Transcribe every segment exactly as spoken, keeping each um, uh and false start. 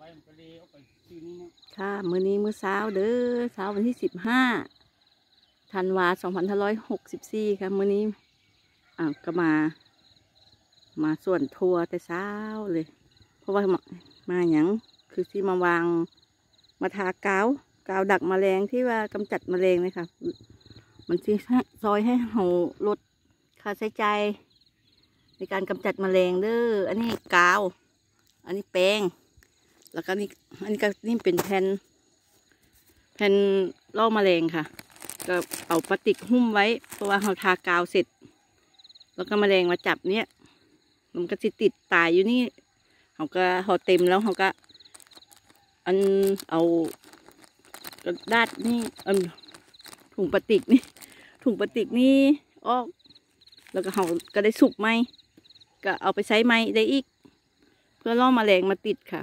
ค่ะมื้อนี้มื้อเช้าเด้อเช้าวันที่สิบห้าธันวาสองพันห้าร้อยหกสิบสี่ค่ะมื้อนี้อ่าก็มา มาส่วนทัวร์แต่เช้าเลย เพราะว่ามามาอย่างคือที่มาวางมาทากาวกาวดักแมลงที่ว่ากำจัดแมลงเลยค่ะมันที่ซอยให้เราลดค่าใช้จ่ายในการกำจัดแมลงเด้ออันนี้กาวอันนี้แป้งแล้วก็นี่อันนี้ก็นี่เป็นแผ่นแผ่นล่อแมลงค่ะก็เอาพลาสติกหุ้มไว้เพราะว่าเราทากาวเสร็จแล้วก็แมลงมาจับเนี้ยมันก็จะติดตายอยู่นี่เขาก็พอเต็มแล้วเขาก็อันเอากระดาษนี่อันถุงพลาสติกนี่ถุงพลาสติกนี่ออกแล้วก็เขาก็ได้สุกไหมก็เอาไปใช้ไหมได้อีกเพื่อล่อแมลงมาติดค่ะ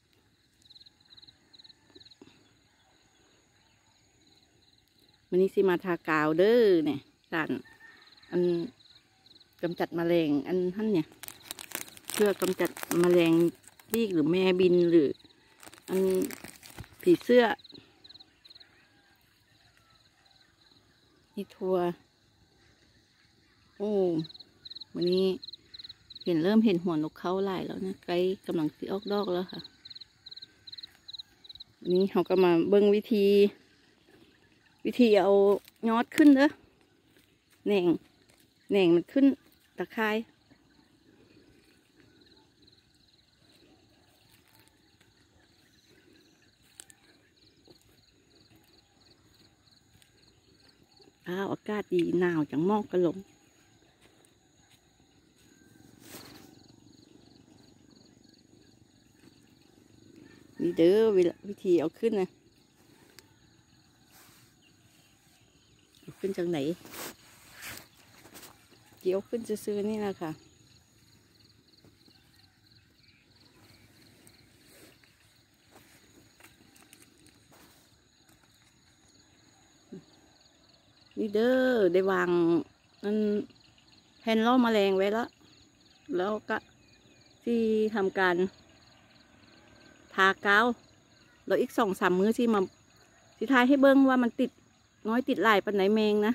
วันนี้สิมาทากาวเด้อเนี่ยสารอันกำจัดแมลงอันท่านเนี่ยเพื่อกำจัดแมลงปีกหรือแม่บินหรืออันผีเสื้อนี่ทัวโอ้วันนี้เห็นเริ่มเห็นหัวนกเขาหลายแล้วนะใกล้กำลังสิออกดอกแล้วค่ะวันนี้เขาก็มาเบิ้งวิธีวิธีเอายอดขึ้นเด้อแหน่งแหน่งมันขึ้นตะไคร้อ้าวอากาศดีหนาวจังมอกกระหลงนี่เด้อวิธีเอาขึ้นนะเอาขึ้นจากไหนเกี่ยวขึ้นจะซื้อนี่นะค่ะนี่เด้อได้วางนั่นแผ่นล่อแมลงไว้แล้วแล้วก็ที่ทำการทากาวแล้วอีกสองสามมื้อที่มาที่ทายให้เบิ้งว่ามันติดน้อยติดหลายปันไหนแมงนะ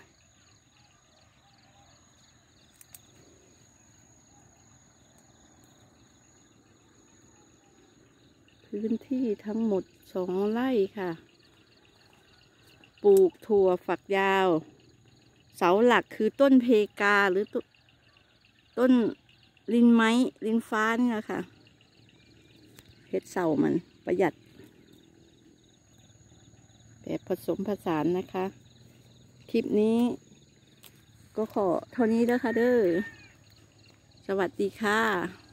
พื้นที่ทั้งหมดสองไร่ค่ะปลูกถั่วฝักยาวเสาหลักคือต้นเพกาหรือต้นลินไม้ลินฟ้านี่แหละค่ะเฮ็ดเสามันประหยัดแบบผสมผสานนะคะคลิปนี้ก็ขอเท่านี้แล้วค่ะเด้อสวัสดีค่ะ